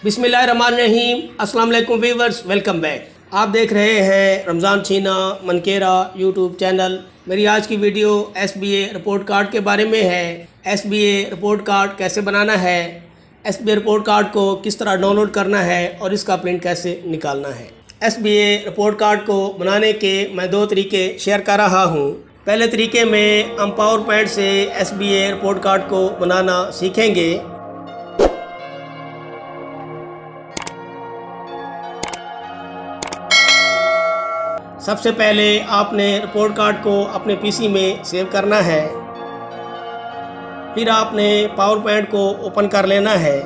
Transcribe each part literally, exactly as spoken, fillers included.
बिस्मिल्लाहिर्रहमानिर्रहीम। अस्सलाम वालेकुम व्यूअर्स, वेलकम बैक। आप देख रहे हैं रमज़ान छीना मनकेरा यूट्यूब चैनल। मेरी आज की video S B A report card के बारे में है। S B A report card कैसे बनाना है, S B A report card को किस तरह डाउनलोड करना है और इसका प्रिंट कैसे निकालना है। S B A report card को बनाने के मैं दो तरीके शेयर कर रहा हूँ। पहले तरीके में हम पावर पॉइंट से S B A report card को बनाना सीखेंगे। सबसे पहले आपने रिपोर्ट कार्ड को अपने पीसी में सेव करना है। फिर आपने पावर पॉइंट को ओपन कर लेना है।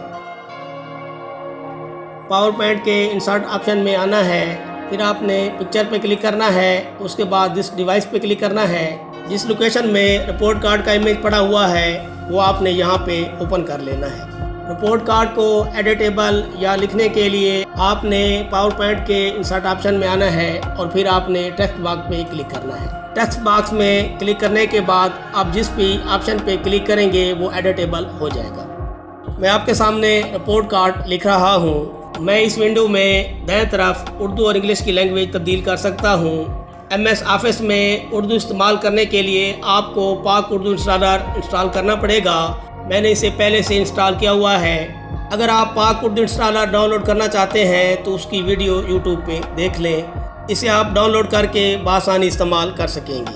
पावर पॉइंट के इंसर्ट ऑप्शन में आना है। फिर आपने पिक्चर पे क्लिक करना है। उसके बाद दिस डिवाइस पे क्लिक करना है। जिस लोकेशन में रिपोर्ट कार्ड का इमेज पड़ा हुआ है वो आपने यहाँ पे ओपन कर लेना है। रिपोर्ट कार्ड को एडिटेबल या लिखने के लिए आपने पावर पॉइंट के इंसर्ट ऑप्शन में आना है और फिर आपने टेक्स्ट बॉक्स पे क्लिक करना है। टेक्स्ट बॉक्स में क्लिक करने के बाद आप जिस भी ऑप्शन पे क्लिक करेंगे वो एडिटेबल हो जाएगा। मैं आपके सामने रिपोर्ट कार्ड लिख रहा हूँ। मैं इस विंडो में दाएं तरफ उर्दू और इंग्लिश की लैंग्वेज तब्दील कर सकता हूँ। एम एस ऑफिस में उर्दू इस्तेमाल करने के लिए आपको पाक उर्दू इंस्टॉलर इंस्टॉल करना पड़ेगा। मैंने इसे पहले से इंस्टॉल किया हुआ है। अगर आप पाक उर्दू इंस्टॉलर डाउनलोड करना चाहते हैं तो उसकी वीडियो यूट्यूब पे देख लें। इसे आप डाउनलोड करके बआसानी इस्तेमाल कर सकेंगे।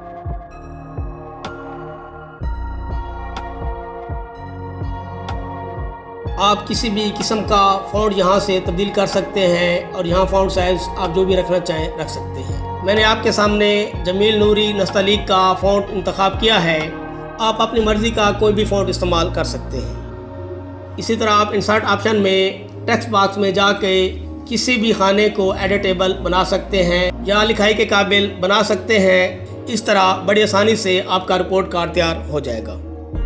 आप किसी भी किस्म का फ़ॉन्ट यहाँ से तब्दील कर सकते हैं और यहाँ फ़ॉन्ट साइज़ आप जो भी रखना चाहें रख सकते हैं। मैंने आपके सामने जमील नूरी नस्तलीक का फ़ॉन्ट इंतखाब किया है। आप अपनी मर्ज़ी का कोई भी फ़ॉन्ट इस्तेमाल कर सकते हैं। इसी तरह आप इंसर्ट ऑप्शन में टेक्स्ट बॉक्स में जाके किसी भी खाने को एडिटेबल बना सकते हैं या लिखाई के काबिल बना सकते हैं। इस तरह बड़ी आसानी से आपका रिपोर्ट कार्ड तैयार हो जाएगा।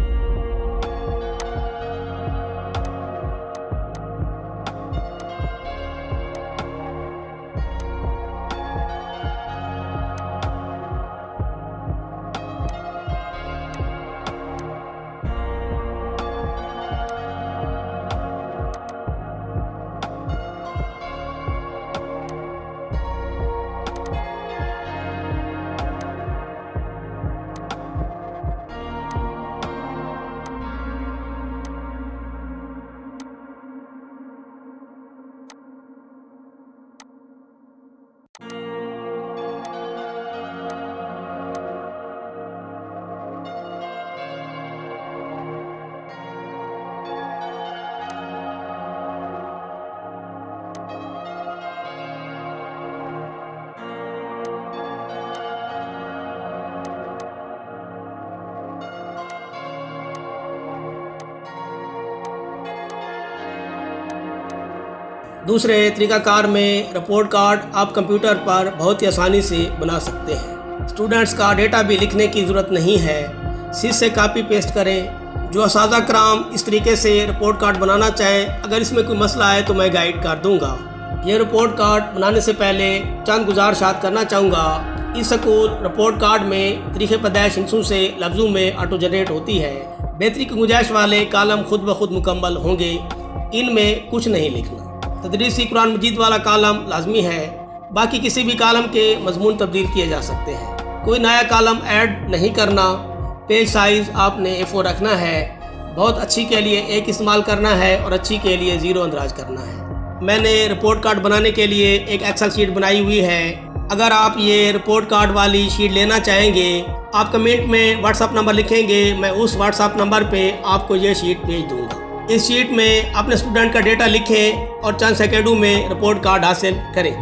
दूसरे तरीक़ाकार में रिपोर्ट कार्ड आप कंप्यूटर पर बहुत ही आसानी से बना सकते हैं। स्टूडेंट्स का डेटा भी लिखने की ज़रूरत नहीं है। सीधे से कॉपी पेस्ट करें। जो असातिज़ा कराम इस तरीके से रिपोर्ट कार्ड बनाना चाहें, अगर इसमें कोई मसला है तो मैं गाइड कर दूंगा। ये रिपोर्ट कार्ड बनाने से पहले चंद गुजारिशात करना चाहूँगा। इस स्कूल रिपोर्ट कार्ड में तारीख़ पैदाइश हिंसों से लफ्ज़ों में ऑटो जनरेट होती है। बेहतरी की गुंजाइश वाले कालम खुद ब खुद मुकम्मल होंगे। इनमें कुछ नहीं लिखना। तदरीसी कुरान मजीद वाला कालम लाजमी है। बाकी किसी भी कालम के मजमून तब्दील किए जा सकते हैं। कोई नया कालम ऐड नहीं करना। पेज साइज़ आपने ए फोर रखना है। बहुत अच्छी के लिए एक इस्तेमाल करना है और अच्छी के लिए ज़ीरो अंदराज करना है। मैंने रिपोर्ट कार्ड बनाने के लिए एक एक्सेल शीट बनाई हुई है। अगर आप ये रिपोर्ट कार्ड वाली शीट लेना चाहेंगे, आप कमेंट में व्हाट्सअप नंबर लिखेंगे। मैं उस व्हाट्सअप नंबर पर आपको ये शीट भेज दूँगा। इस शीट में अपने स्टूडेंट का डेटा लिखें और चंद सेकंडों में रिपोर्ट कार्ड हासिल करें।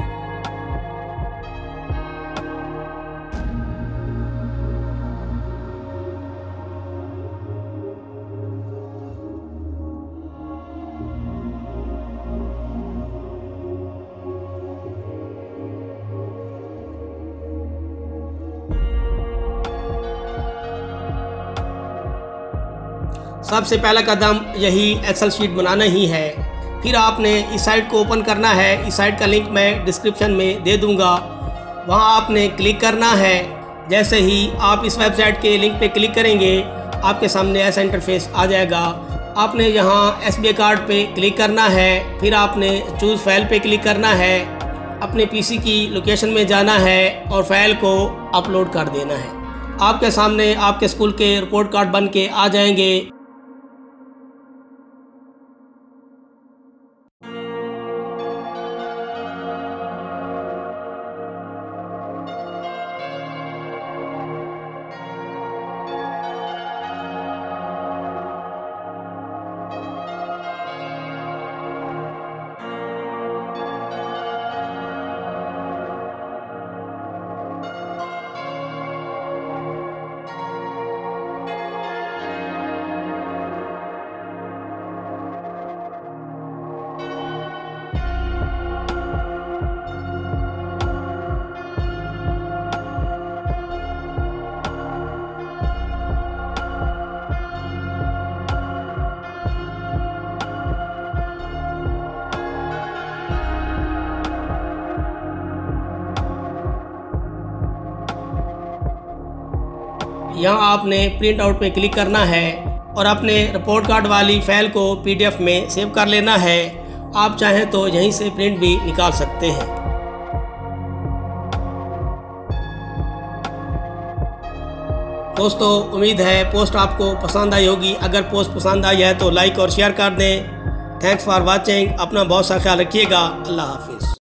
सबसे पहला कदम यही एक्सेल शीट बनाना ही है। फिर आपने इस साइट को ओपन करना है। इस साइट का लिंक मैं डिस्क्रिप्शन में दे दूंगा। वहां आपने क्लिक करना है। जैसे ही आप इस वेबसाइट के लिंक पे क्लिक करेंगे आपके सामने ऐसा इंटरफेस आ जाएगा। आपने यहाँ एस बी आई कार्ड पे क्लिक करना है, फिर आपने चूज़ फाइल पे क्लिक करना है, अपने पीसी की लोकेशन में जाना है और फाइल को अपलोड कर देना है। आपके सामने आपके स्कूल के रिपोर्ट कार्ड बन के आ जाएंगे। यहाँ आपने प्रिंट आउट पे क्लिक करना है और अपने रिपोर्ट कार्ड वाली फाइल को पीडीएफ में सेव कर लेना है। आप चाहें तो यहीं से प्रिंट भी निकाल सकते हैं। दोस्तों, उम्मीद है पोस्ट आपको पसंद आई होगी। अगर पोस्ट पसंद आई है तो लाइक और शेयर कर दें। Thanks for watching. अपना बहुत सा ख्याल रखिएगा। अल्लाह हाफिज़।